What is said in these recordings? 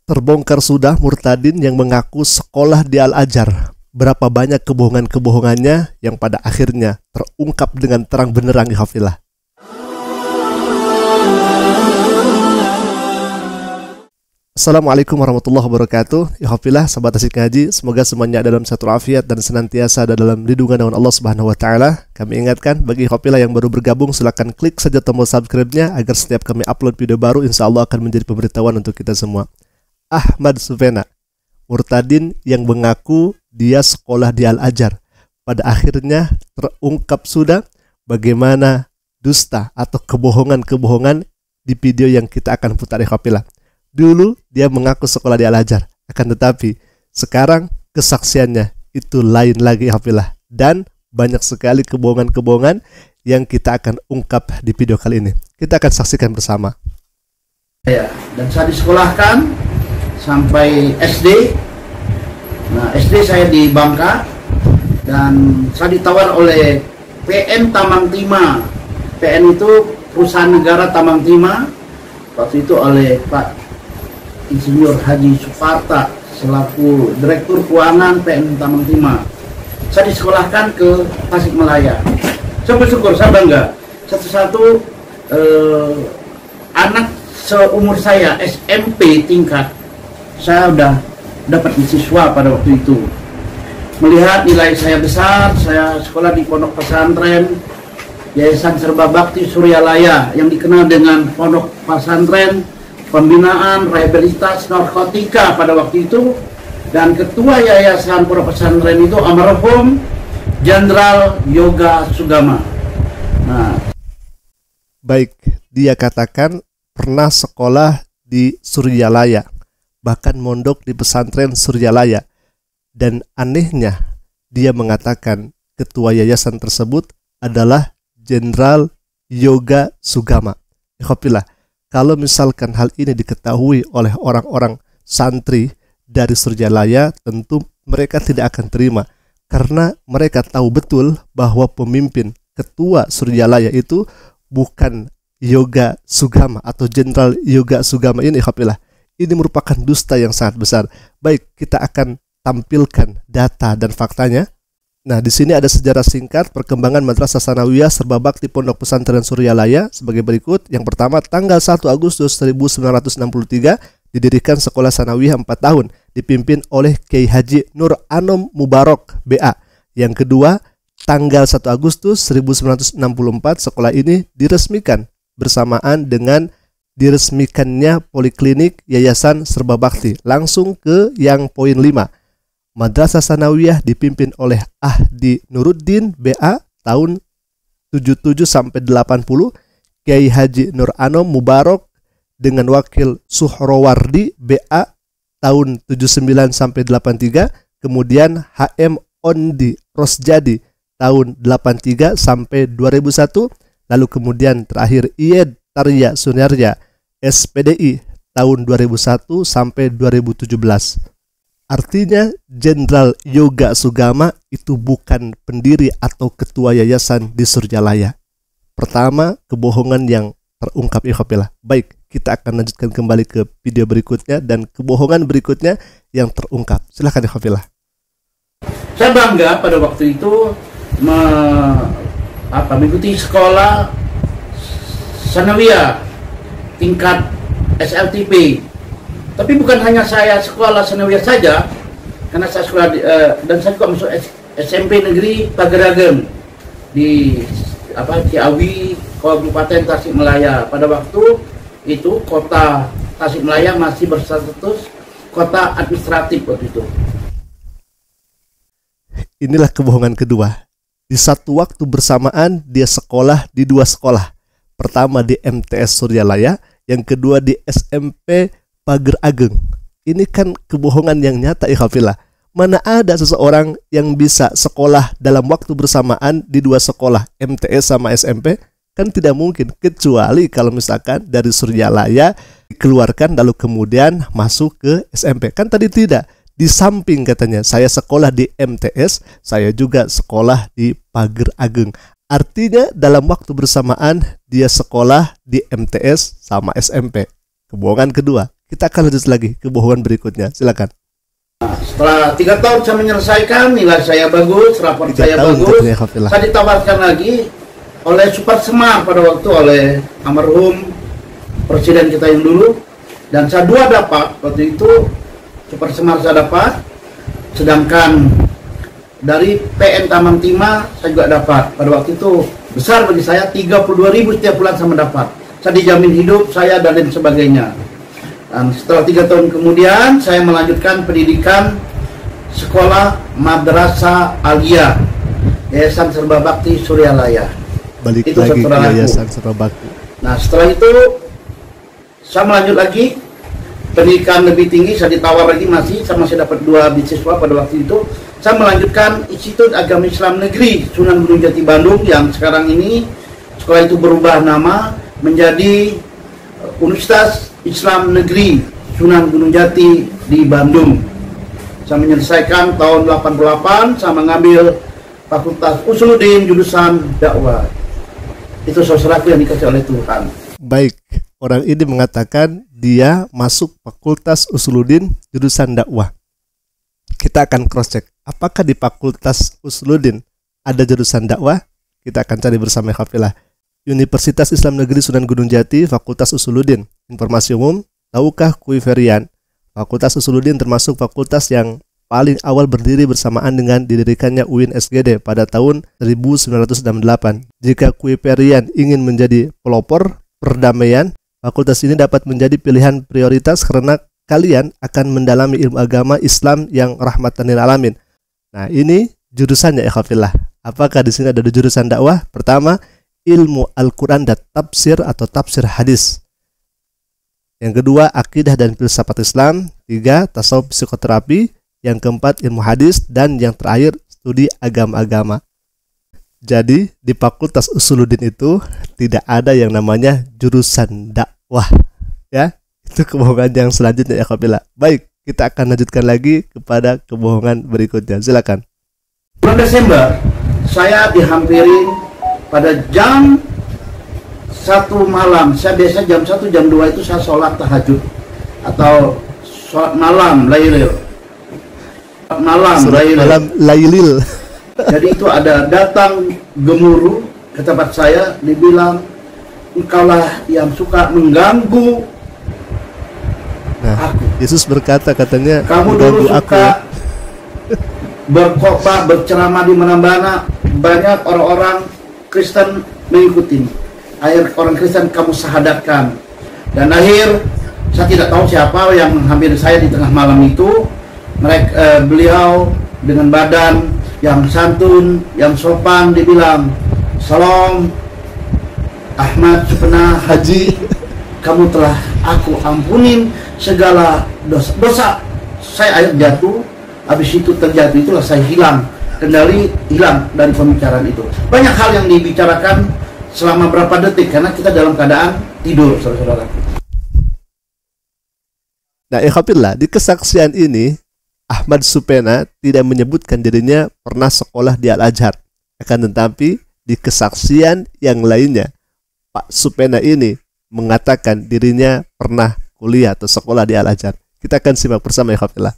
Terbongkar sudah murtadin yang mengaku sekolah di Al-Azhar. Berapa banyak kebohongan-kebohongannya yang pada akhirnya terungkap dengan terang benderang, ikhwafillah. Assalamualaikum warahmatullahi wabarakatuh. Ikhwafillah, sahabat asik ngaji, semoga semuanya ada dalam satu afiat dan senantiasa ada dalam lindungan dengan Allah Subhanahu wa taala. Kami ingatkan bagi ikhwafillah yang baru bergabung, silakan klik saja tombol subscribe-nya agar setiap kami upload video baru insyaallah akan menjadi pemberitahuan untuk kita semua. Ahmad Sufena, murtadin yang mengaku dia sekolah di Al-Azhar. Pada akhirnya terungkap sudah bagaimana dusta atau kebohongan-kebohongan di video yang kita akan putar, ikhwafillah. Dulu dia mengaku sekolah di Al-Azhar, akan tetapi sekarang kesaksiannya itu lain lagi, ikhwafillah. Dan banyak sekali kebohongan-kebohongan yang kita akan ungkap di video kali ini. Kita akan saksikan bersama. Ya, dan saya disekolahkan sampai SD. Nah, SD saya di Bangka dan saya ditawar oleh PN Tamang Tima. PN itu perusahaan negara Tamang Tima. Waktu itu oleh Pak Insinyur Haji Suparta selaku Direktur Keuangan PN Tamang Tima. Saya disekolahkan ke Tasikmalaya. Saya bersyukur, saya bangga. Satu-satu anak seumur saya SMP tingkat saya udah dapat beasiswa pada waktu itu. Melihat nilai saya besar, saya sekolah di pondok pesantren Yayasan Serba Bakti Suryalaya yang dikenal dengan pondok pesantren pembinaan rehabilitas narkotika pada waktu itu, dan ketua yayasan pondok pesantren itu almarhum Jenderal Yoga Sugama. Nah, baik, dia katakan pernah sekolah di Suryalaya, bahkan mondok di pesantren Suryalaya. Dan anehnya dia mengatakan ketua yayasan tersebut adalah Jenderal Yoga Sugama. Ikhwafillah, kalau misalkan hal ini diketahui oleh orang-orang santri dari Suryalaya, tentu mereka tidak akan terima, karena mereka tahu betul bahwa pemimpin ketua Suryalaya itu bukan Yoga Sugama atau Jenderal Yoga Sugama ini, ikhwafillah. Ini merupakan dusta yang sangat besar. Baik, kita akan tampilkan data dan faktanya. Nah, di sini ada sejarah singkat perkembangan Madrasah Sanawiyah Serba Bakti Pondok Pesantren Suryalaya sebagai berikut. Yang pertama, tanggal 1 Agustus 1963 didirikan Sekolah Sanawiyah 4 tahun dipimpin oleh Kiai Haji Nur Anom Mubarok BA. Yang kedua, tanggal 1 Agustus 1964 sekolah ini diresmikan bersamaan dengan diresmikannya Poliklinik Yayasan Serba Bakti. Langsung ke yang poin 5. Madrasah Sanawiyah dipimpin oleh Ahdi Nuruddin BA tahun 77 sampai 80, Kiai Haji Nur Anom Mubarok dengan wakil Suhrowardi BA tahun 79 sampai 83, kemudian HM Ondi Rosjadi tahun 83 sampai 2001, lalu kemudian terakhir Iyed Tarya Sunarja SPDI tahun 2001 sampai 2017. Artinya Jenderal Yoga Sugama itu bukan pendiri atau ketua yayasan di Suryalaya. Pertama, kebohongan yang terungkap, ikhwafillah. Baik, kita akan lanjutkan kembali ke video berikutnya dan kebohongan berikutnya yang terungkap. Silahkan, ikhwafillah. Saya bangga pada waktu itu mengikuti sekolah Sanawiyah tingkat SLTP. Tapi bukan hanya saya sekolah Sanawiyah saja, karena saya sekolah dan saya juga masuk SMP Negeri Pageragem di Ciawi, Kabupaten Tasikmalaya. Pada waktu itu kota Tasikmalaya masih berstatus kota administratif waktu itu. Inilah kebohongan kedua. Di satu waktu bersamaan dia sekolah di dua sekolah. Pertama di MTS Suryalaya, yang kedua di SMP Pager Ageng. Ini kan kebohongan yang nyata, ikhwafillah. Mana ada seseorang yang bisa sekolah dalam waktu bersamaan di dua sekolah, MTS sama SMP? Kan tidak mungkin, kecuali kalau misalkan dari Suryalaya dikeluarkan lalu kemudian masuk ke SMP. Kan tadi tidak. Di samping katanya, saya sekolah di MTS, saya juga sekolah di Pager Ageng. Artinya dalam waktu bersamaan dia sekolah di MTS sama SMP. Kebohongan kedua. Kita akan lanjut lagi ke bohongan berikutnya. Silakan. Setelah 3 tahun saya menyelesaikan, nilai saya bagus, raport saya bagus, saya ditawarkan lagi oleh Super Semar pada waktu, oleh almarhum presiden kita yang dulu, dan saya 2 dapat waktu itu. Super Semar saya dapat, sedangkan dari PN Taman Tima saya juga dapat. Pada waktu itu besar bagi saya, 32.000 setiap bulan saya mendapat. Saya dijamin hidup saya dan lain sebagainya. Dan setelah 3 tahun kemudian saya melanjutkan pendidikan sekolah Madrasah Aliyah Yayasan Serba Bakti Suryalaya. Balik itu lagi ke Yayasan Serba Bakti. Nah, setelah itu saya melanjut lagi pendidikan lebih tinggi. Saya ditawar lagi, saya masih dapat 2 beasiswa pada waktu itu. Saya melanjutkan Institut Agama Islam Negeri Sunan Gunung Jati Bandung, yang sekarang ini sekolah itu berubah nama menjadi Universitas Islam Negeri Sunan Gunung Jati di Bandung. Saya menyelesaikan tahun 88, saya mengambil Fakultas Usuluddin jurusan dakwah. Itu saudaraku yang dikasih oleh Tuhan. Baik, orang ini mengatakan dia masuk Fakultas Usuluddin jurusan dakwah. Kita akan cross check, apakah di Fakultas Usuluddin ada jurusan dakwah? Kita akan cari bersama kafilah. Universitas Islam Negeri Sunan Gunung Jati, Fakultas Usuluddin. Informasi umum, tahukah Kuiferian? Fakultas Usuluddin termasuk fakultas yang paling awal berdiri bersamaan dengan didirikannya UIN SGD pada tahun 1968. Jika Kuiferian ingin menjadi pelopor perdamaian, fakultas ini dapat menjadi pilihan prioritas karena kalian akan mendalami ilmu agama Islam yang rahmatan lil alamin. Nah, ini jurusannya ya khafillah. Apakah di sini ada jurusan dakwah? Pertama, ilmu Al-Quran dan tafsir atau tafsir hadis. Yang kedua, akidah dan filsafat Islam. 3, tasawuf psikoterapi. Yang keempat, ilmu hadis. Dan yang terakhir, studi agama-agama. Jadi di Fakultas Usuluddin itu tidak ada yang namanya jurusan dakwah, ya. Itu kebohongan yang selanjutnya ya kafilah. Baik, kita akan lanjutkan lagi kepada kebohongan berikutnya. Silakan. Bulan Desember saya dihampirin pada jam 1 malam. Saya biasa jam 1, jam 2 itu saya sholat tahajud atau sholat malam lailil. Malam lailil. Jadi itu ada datang gemuruh ke tempat saya, dibilang engkaulah yang suka mengganggu aku. Yesus berkata, katanya, kamu dulu suka berkhotbah, berceramah di mana-mana, banyak orang-orang Kristen mengikuti. Akhir orang Kristen kamu sahadatkan. Dan akhir saya tidak tahu siapa yang menghampiri saya di tengah malam itu. Beliau dengan badan yang santun, yang sopan, dibilang, "Salam Ahmad Supena Haji, kamu telah aku ampunin segala dosa." Saya air jatuh, habis itu terjatuh, itulah saya hilang kendali, hilang dari pembicaraan itu. Banyak hal yang dibicarakan selama berapa detik karena kita dalam keadaan tidur, saudara-saudara. Nah, ikhafillah, di kesaksian ini Ahmad Supena tidak menyebutkan dirinya pernah sekolah di Al-Azhar. Akan tetapi di kesaksian yang lainnya, Pak Supena ini mengatakan dirinya pernah kuliah atau sekolah di Al-Azhar. Kita akan simak bersama ya khafillah.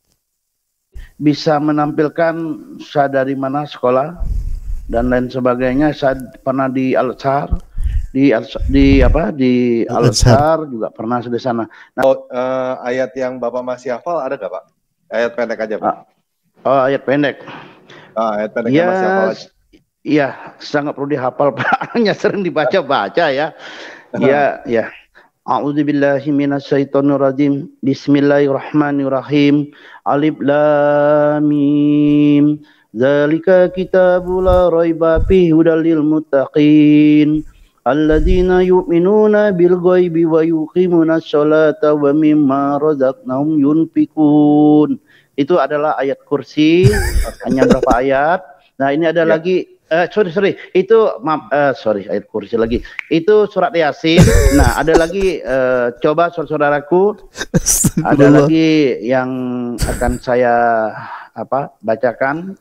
Bisa menampilkan saya dari mana sekolah dan lain sebagainya. Saya pernah di Al-Azhar, di Al-Azhar juga pernah di sana. Nah, ayat yang Bapak masih hafal ada nggak, Pak? Ayat pendek aja, Pak. Oh, ayat pendek. Ayat pendek yang masih hafal aja. Iya, sangat perlu dihafal, Pak. Hanya sering dibaca-baca ya. Iya, ya. A'udzubillahi minasyaitonirrajim. Bismillahirrahmanirrahim. Alif lam mim. Dzalika kitabul la raiba fihi hudal lil muttaqin. Alladzina yu'minuna bil ghaibi wa yuqimunas sholata wa mimma razaqnahum yunfikun. Itu adalah ayat kursi, hanya berapa ayat. Nah, ini ada lagi ayat kursi lagi. Itu surat Yasin. Nah, ada lagi coba saudaraku, ada lagi yang akan saya bacakan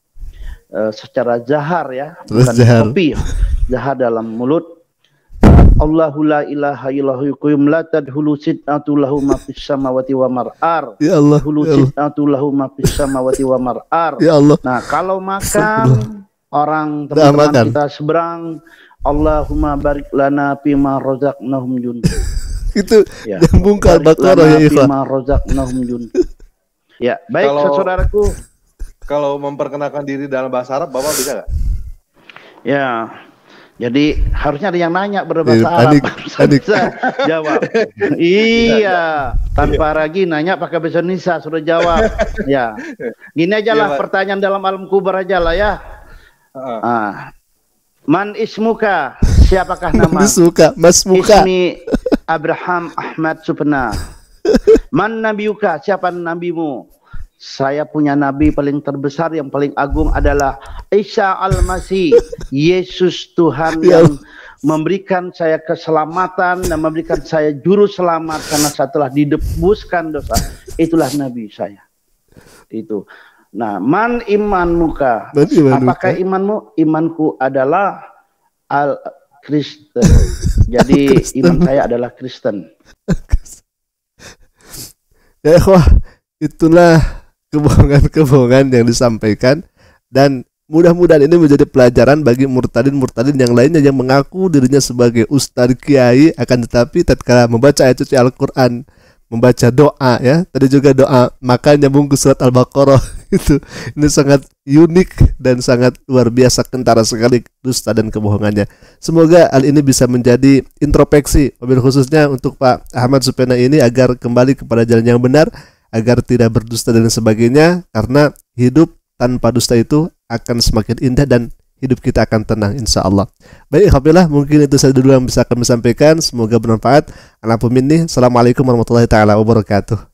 secara zahar ya, bukan kopi. Zahar dalam mulut. Allahu la ilaha illahu yuqim la tadhulu sid'atu lahu ma fis samawati wa mar'ar. Ya Allah. Hulu Ya Allah. sid'atu lahu ma fis samawati wa mar'ar. Ya Allah. Nah, kalau makan orang Dah teman-teman makan. kita seberang, Allahumma barik lana fima razaqnahum jun. Itu Ya. nyambung ke Al-Baqarah ya, Ikhwah. Fima razaqnahum jun. Ya, baik Kalau- saudaraku. Kalau memperkenalkan diri dalam bahasa Arab, Bapak bisa nggak? Ya. Jadi harusnya ada yang nanya berbahasa Arab. Panik, baru panik. bisa jawab. Iya, tanpa lagi nanya pakai bahasa Indonesia sudah jawab. Ya. Gini aja Iya, lah Pak. pertanyaan dalam alam kubur aja lah ya. Man ismuka? Siapakah nama? Mas Muka, Mas Muka. Ismi Abraham Ahmad Supena. Man nabiuka? Siapa nabimu? Saya punya nabi paling terbesar yang paling agung adalah Isa Al-Masih, Yesus Tuhan Ya yang memberikan saya keselamatan dan memberikan saya juru selamat karena saya telah didebuskan dosa. Itulah nabi saya. Itu. Nah, man iman muka? Man iman Apakah muka? imanmu? Imanku adalah Al-Kristen. Jadi Al-Kristen. iman saya adalah Kristen. Ya ikhwah, itulah kebohongan-kebohongan yang disampaikan, dan mudah-mudahan ini menjadi pelajaran bagi murtadin-murtadin yang lainnya yang mengaku dirinya sebagai ustadz kiai, akan tetapi tatkala membaca ayat suci Al-Qur'an, membaca doa ya, tadi juga doa, maka nyambung ke surat Al-Baqarah itu. Ini sangat unik dan sangat luar biasa, kentara sekali dusta dan kebohongannya. Semoga hal ini bisa menjadi introspeksi, mobil khususnya untuk Pak Ahmad Supena ini, agar kembali kepada jalan yang benar, agar tidak berdusta dan sebagainya, karena hidup tanpa dusta itu akan semakin indah dan hidup kita akan tenang insya Allah. Baik, alhamdulillah, mungkin itu saja dulu yang bisa kami sampaikan, semoga bermanfaat. Assalamualaikum warahmatullahi taala wabarakatuh.